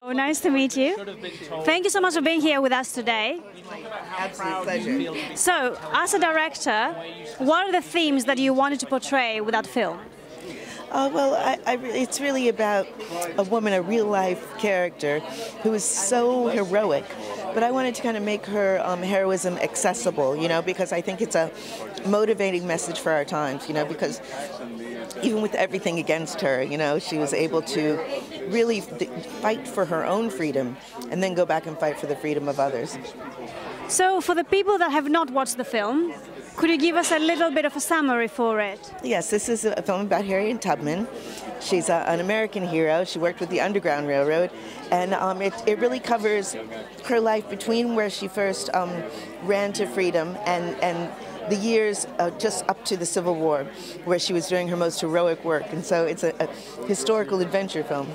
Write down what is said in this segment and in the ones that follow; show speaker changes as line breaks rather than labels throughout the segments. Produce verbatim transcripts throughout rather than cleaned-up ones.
Oh, nice to meet you. Thank you so much for being here with us today.
Absolute pleasure.
So, as a director, what are the themes that you wanted to portray with that film?
Uh, well, I, I, it's really about a woman, a real-life character, who is so heroic. But I wanted to kind of make her um, heroism accessible, you know, because I think it's a motivating message for our times, you know, because even with everything against her, you know, she was able to really fight for her own freedom and then go back and fight for the freedom of others.
So, for the people that have not watched the film, could you give us a little bit of a summary for it?
Yes, this is a film about Harriet Tubman. She's a, an American hero. She worked with the Underground Railroad, and um, it, it really covers her life between where she first um, ran to freedom and, and the years uh, just up to the Civil War, where she was doing her most heroic work. And so it's a, a historical adventure film.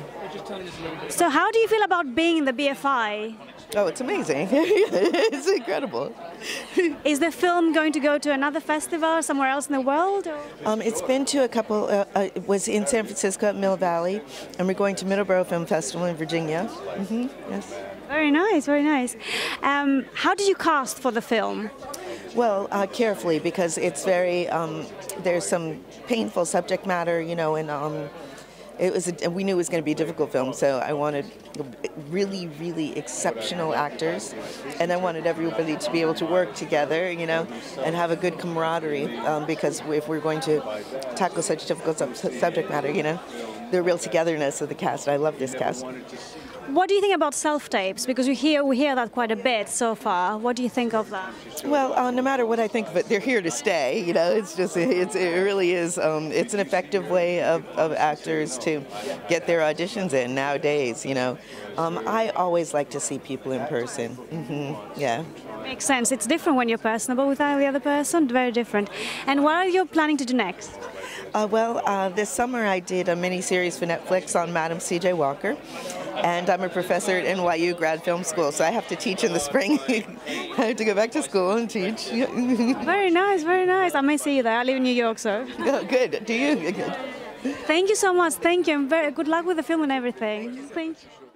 So how do you feel about being in the B F I?
Oh, it's amazing. It's incredible.
Is the film going to go to another festival somewhere else in the world?
Um, it's been to a couple, uh, uh, it was in San Francisco at Mill Valley, and we're going to Middleborough Film Festival in Virginia. Mm-hmm, yes.
Very nice, very nice. Um, how did you cast for the film?
Well, uh, carefully, because it's very, um, there's some painful subject matter, you know, and um, it was a, we knew it was going to be a difficult film, so I wanted really, really exceptional actors, and I wanted everybody to be able to work together, you know, and have a good camaraderie, um, because if we're going to tackle such difficult sub subject matter, you know, the real togetherness of the cast. I love this cast.
What do you think about self-tapes? Because we hear, we hear that quite a bit so far. What do you think of that?
Well, uh, no matter what I think of it, they're here to stay. You know, it's just, it's, it really is, um, it's an effective way of, of actors to get their auditions in nowadays, you know. Um, I always like to see people in person. Mm-hmm. Yeah.
Makes sense. It's different when you're personable with the other person, very different. And what are you planning to do next?
Uh, well, uh, this summer I did a mini-series for Netflix on Madam C J Walker, and I'm a professor at N Y U Grad Film School, so I have to teach in the spring. I have to go back to school and teach.
Very nice, very nice. I may see you there. I live in New York, so.
Oh, good. Do you? Good.
Thank you so much. Thank you. And very good luck with the film and everything. Thank you.